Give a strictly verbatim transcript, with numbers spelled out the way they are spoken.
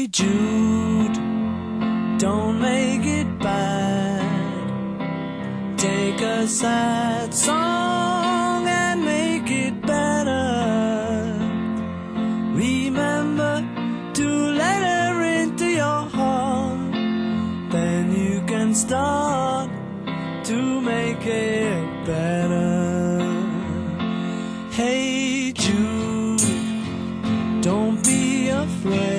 Jude, don't make it bad. Take a sad song and make it better. Remember to let her into your heart, then you can start to make it better. Hey Jude, don't be afraid.